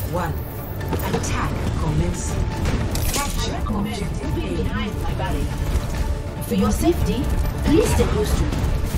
1. Attack commencing. Capture objective behind my barrier. For your safety, please stay close to me.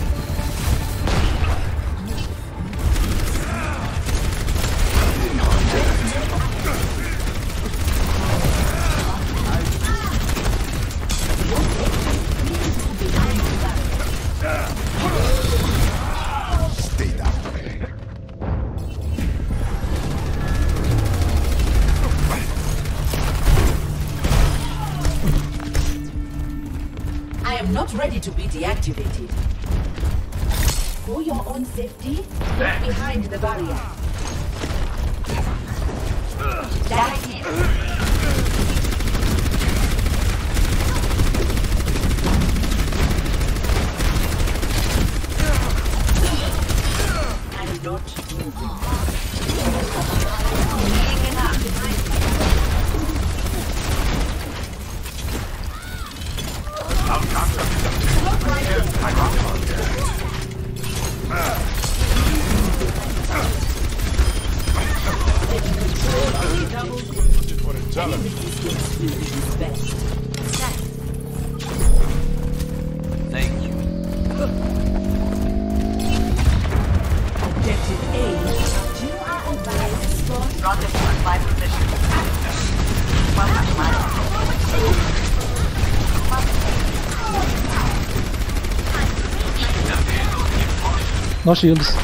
Not ready to be deactivated. For your own safety, look behind the barrier. That's it. I'm not moving. Thank you. Objective A. You are advised to spawn. Rendezvous at my position. Welcome, No shields.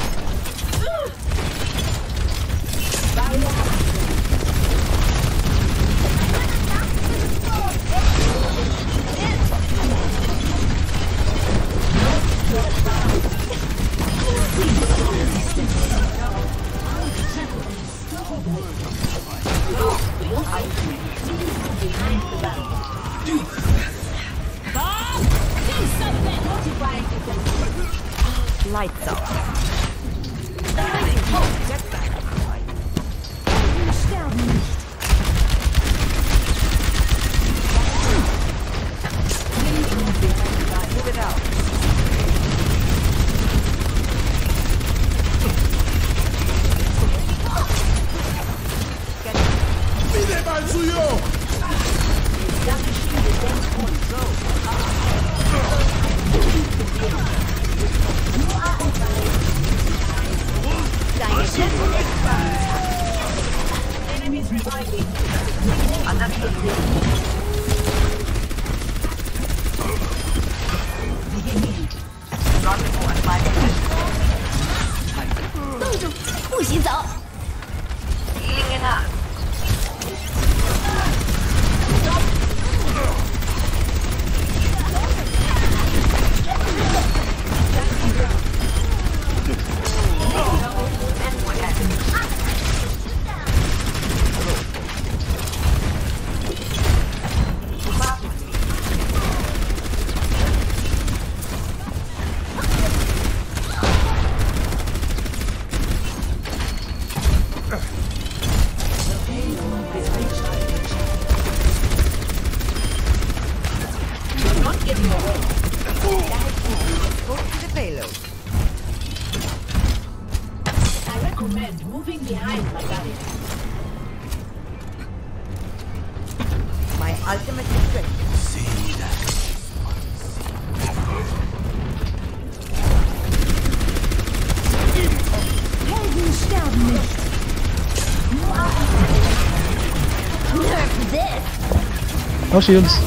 Lights out. Move it out. ¡Pide mal suyo! Enemies reviving. Rendezvous at my position. 冻住，不许走！ Healing it up. I recommend moving behind my barrier. My ultimate is ready. Helden sterben nicht. Nerf this! No shields.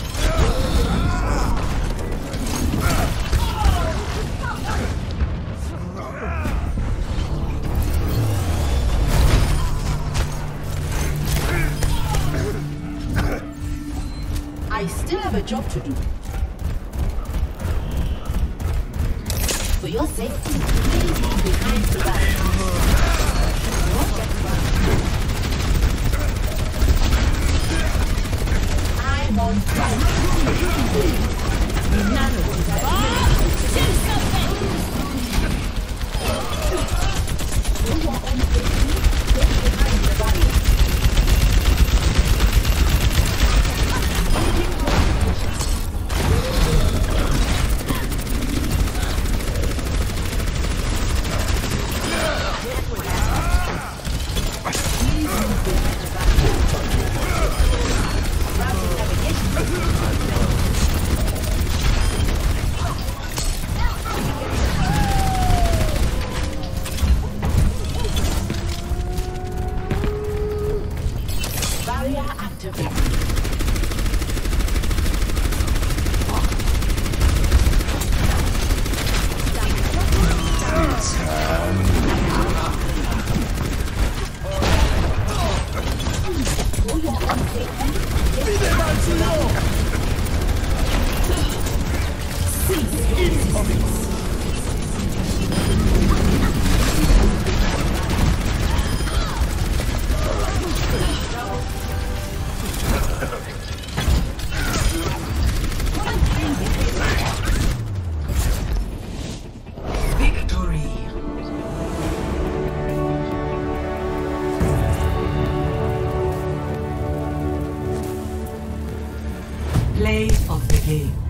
I still have a job to do. For your safety, please move behind the barrier. I'm on fire. None of this. Do something! For your own safety, look behind the barrier. Hey.